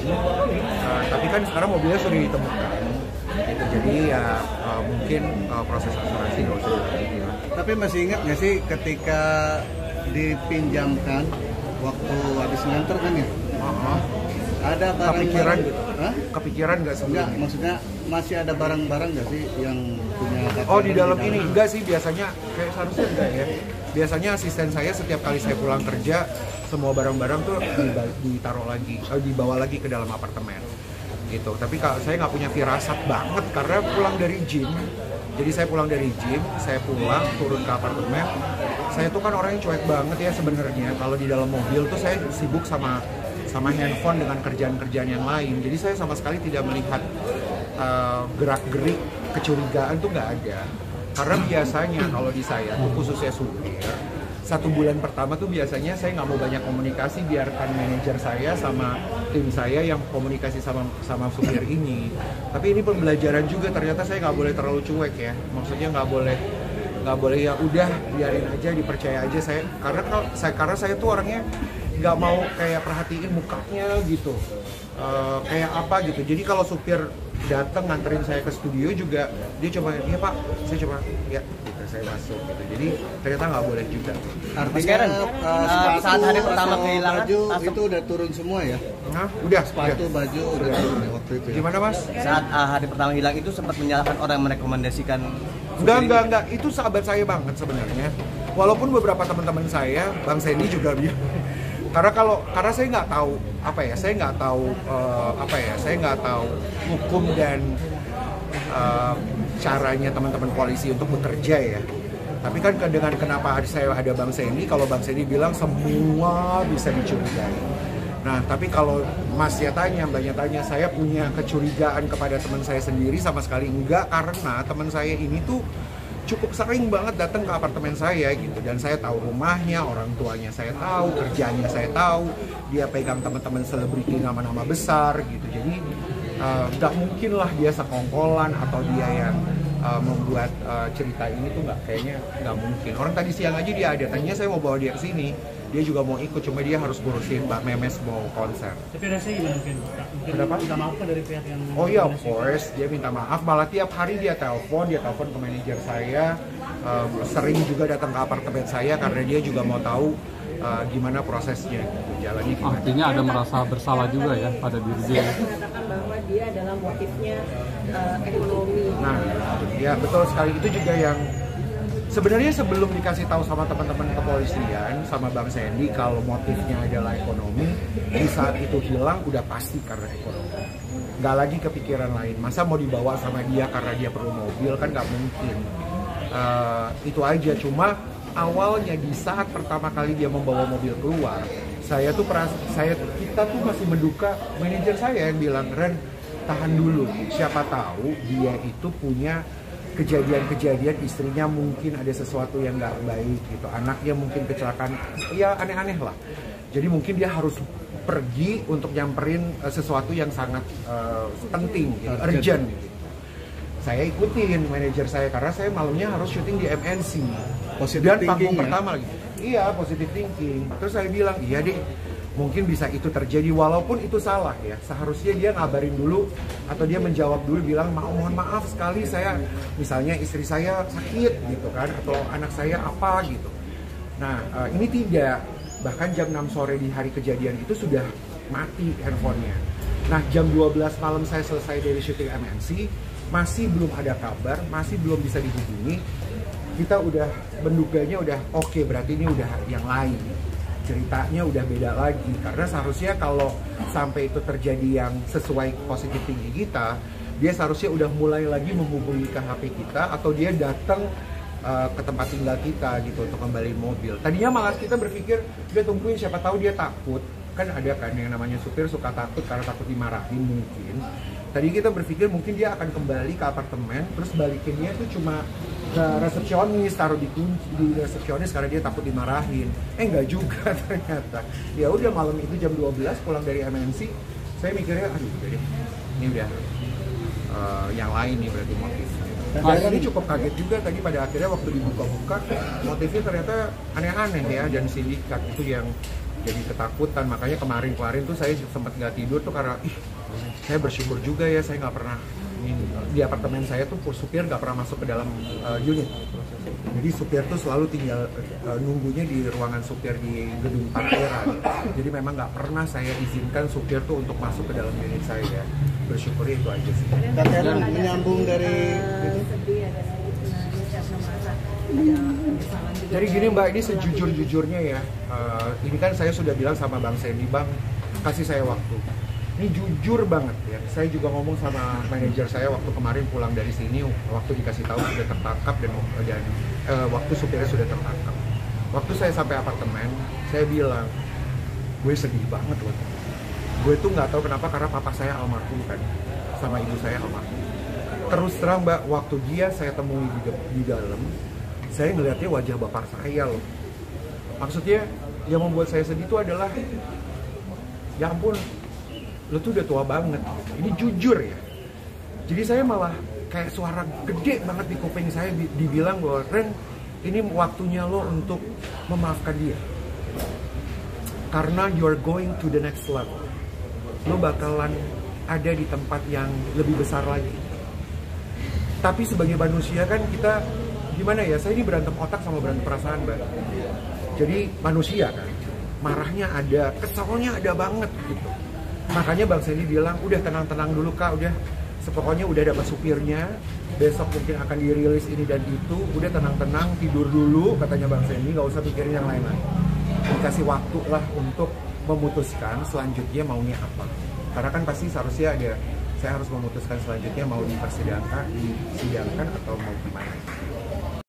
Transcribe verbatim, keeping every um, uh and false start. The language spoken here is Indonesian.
uh, tapi kan sekarang mobilnya sudah ditemukan gitu. Jadi ya uh, mungkin uh, proses asuransi nggak usah dilanjutin lah. Tapi masih ingat nggak sih ketika dipinjamkan waktu habis nganter kan ya? Uh-huh. Ada barang kepikiran barang, gitu? Hah? Kepikiran nggak sebelumnya? Enggak, maksudnya masih ada barang-barang nggak sih yang punya? Oh di dalam ini enggak sih, biasanya kayak seharusnya enggak ya. Biasanya asisten saya setiap kali saya pulang kerja semua barang-barang tuh ditaruh lagi, dibawa lagi ke dalam apartemen gitu. Tapi kalau saya nggak punya firasat banget karena pulang dari gym. Jadi saya pulang dari gym, saya pulang turun ke apartemen. Saya tuh kan orang yang cuek banget ya sebenarnya. Kalau di dalam mobil tuh saya sibuk sama sama handphone dengan kerjaan-kerjaan yang lain. Jadi saya sama sekali tidak melihat uh, gerak-gerik kecurigaan tuh nggak ada. Karena biasanya kalau di saya tuh khususnya supir, satu bulan pertama tuh biasanya saya nggak mau banyak komunikasi, biarkan manajer saya sama tim saya yang komunikasi sama sama supir ini. Tapi ini pembelajaran juga, ternyata saya nggak boleh terlalu cuek ya. Maksudnya nggak boleh nggak boleh ya udah biarin aja, dipercaya aja saya. Karena kalau saya karena saya tuh orangnya nggak mau kayak perhatiin mukanya gitu, uh, kayak apa gitu. Jadi kalau supir datang nganterin saya ke studio juga dia coba, iya pak, saya coba ya gitu, saya masuk gitu. Jadi ternyata nggak boleh juga. Artinya uh, sepatu, saat hari pertama kehilangan baju langsung. itu udah turun semua ya? Nah, udah Sepatu, udah. baju udah turun ya waktu itu ya? Gimana mas? Saat uh, hari pertama hilang itu sempat menyalahkan orang yang merekomendasikan. Enggak, enggak, enggak. Itu sahabat saya banget sebenarnya. Walaupun beberapa teman-teman saya, Bang Sandy juga bilang. Karena kalau karena saya nggak tahu apa ya, saya nggak tahu uh, apa ya, saya nggak tahu hukum dan uh, caranya teman-teman polisi untuk bekerja ya. Tapi kan dengan kenapa saya ada Bang Sandy, kalau Bang Sandy bilang semua bisa dicurigai. Nah, tapi kalau Mas ya tanya, Mbaknya tanya, saya punya kecurigaan kepada teman saya sendiri sama sekali enggak, karena teman saya ini tuh cukup sering banget datang ke apartemen saya gitu, dan saya tahu rumahnya, orang tuanya saya tahu, kerjanya saya tahu, dia pegang teman-teman selebriti nama-nama besar gitu. Jadi nggak uh, mungkin lah dia sekongkolan atau dia yang uh, membuat uh, cerita ini tuh nggak, kayaknya nggak mungkin. Orang tadi siang aja dia ada, tanya saya mau bawa dia ke sini, dia juga mau ikut, cuma dia harus ngurusin Mbak Memes mau konser. Tapi rasanya gimana mungkin? Mungkin Kenapa? minta maaf dari pihak yang... Oh iya, of course, dia minta maaf. Malah tiap hari dia telepon, dia telepon ke manajer saya, um, sering juga datang ke apartemen saya karena dia juga mau tahu uh, gimana prosesnya, gitu, jalannya gimana. Artinya ada merasa bersalah juga ya pada diri dia. Mengatakan bahwa dia adalah motifnya uh, ekonomi. Nah, ya betul sekali, itu juga yang sebenarnya sebelum dikasih tahu sama teman-teman kepolisian, sama Bang Sandy kalau motifnya adalah ekonomi, di saat itu hilang udah pasti karena ekonomi. Nggak lagi kepikiran lain. Masa mau dibawa sama dia karena dia perlu mobil, kan nggak mungkin. Uh, itu aja, cuma awalnya di saat pertama kali dia membawa mobil keluar, saya tuh peras, saya kita tuh masih menduga, manajer saya yang bilang, Ren, tahan dulu, siapa tahu dia itu punya kejadian-kejadian, istrinya mungkin ada sesuatu yang nggak baik gitu, anaknya mungkin kecelakaan, ya aneh-aneh lah. Jadi mungkin dia harus pergi untuk nyamperin uh, sesuatu yang sangat uh, penting, gitu, urgent gitu. Saya ikutin manajer saya karena saya malamnya harus syuting di M N C. Positive Dan panggung thinking, pertama ya? lagi. Iya, positive thinking. Terus saya bilang, iya deh, mungkin bisa itu terjadi walaupun itu salah ya. Seharusnya dia ngabarin dulu atau dia menjawab dulu, bilang mau mohon maaf sekali, saya misalnya istri saya sakit gitu kan, atau anak saya apa gitu. Nah, uh, ini tidak. Bahkan jam enam sore di hari kejadian itu sudah mati handphonenya. Nah, jam dua belas malam saya selesai dari syuting M N C, masih belum ada kabar, masih belum bisa dihubungi. Kita udah menduganya udah oke, okay, berarti ini udah yang lain. Ceritanya udah beda lagi, karena seharusnya kalau sampai itu terjadi yang sesuai positif tinggi kita, dia seharusnya udah mulai lagi menghubungi ke H P kita, atau dia datang uh, ke tempat tinggal kita gitu untuk kembaliin mobil. Tadinya malah kita berpikir dia tungguin, siapa tahu dia takut, kan ada kan yang namanya supir suka takut karena takut dimarahin mungkin. Tadi kita berpikir mungkin dia akan kembali ke apartemen, terus balikinnya itu cuma ke resepsionis, taruh di kunci di resepsionis karena dia takut dimarahin. Eh enggak juga ternyata. Ya udah malam itu jam dua belas pulang dari M N C, saya mikirnya aduh udah deh, ini udah uh, yang lain nih berarti motifnya. Dan dari ini cukup kaget juga tadi pada akhirnya waktu dibuka-buka, motifnya ternyata aneh-aneh ya, dan sindikat itu yang jadi ketakutan. Makanya kemarin-kemarin tuh saya sempat nggak tidur tuh karena ih saya bersyukur juga ya saya nggak pernah ini, di apartemen saya tuh supir nggak pernah masuk ke dalam uh, unit. Jadi supir tuh selalu tinggal uh, nunggunya di ruangan supir di gedung parkiran. Jadi memang nggak pernah saya izinkan supir tuh untuk masuk ke dalam unit saya. Bersyukurnya itu aja sih. Kak Teren menyambung dari itu. Sedih ada nangis karena merasa ada penyesalan juga. Jadi gini Mbak, ini sejujur-jujurnya ya, uh, ini kan saya sudah bilang sama Bang Sandy, Bang kasih saya waktu. Ini jujur banget ya, saya juga ngomong sama manajer saya waktu kemarin pulang dari sini, waktu dikasih tahu sudah tertangkap dan, dan uh, waktu supirnya sudah tertangkap. Waktu saya sampai apartemen, saya bilang, gue sedih banget loh. Gue tuh nggak tahu kenapa, karena papa saya almarhum kan, sama ibu saya almarhum. Terus terang Mbak, waktu dia saya temui di, di dalam, saya ngeliatnya wajah bapak saya loh. Maksudnya yang membuat saya sedih itu adalah, ya ampun, lo tuh udah tua banget. Ini jujur ya. Jadi saya malah kayak suara gede banget di kuping saya dibilang bahwa Ren, ini waktunya lo untuk memaafkan dia. Karena you're going to the next level. Lo bakalan ada di tempat yang lebih besar lagi. Tapi sebagai manusia kan kita gimana ya, saya ini berantem otak sama berantem perasaan Mbak. Jadi manusia kan, marahnya ada, kesalnya ada banget gitu. Makanya Bang Sandy bilang, udah tenang-tenang dulu Kak, udah sepokoknya udah dapat supirnya, besok mungkin akan dirilis ini dan itu, udah tenang-tenang, tidur dulu katanya Bang Sandy, nggak usah pikirin yang lain-lain. Dikasih waktu lah untuk memutuskan selanjutnya maunya apa. Karena kan pasti seharusnya ada, saya harus memutuskan selanjutnya mau dipersidangkan, disidangkan atau mau gimana.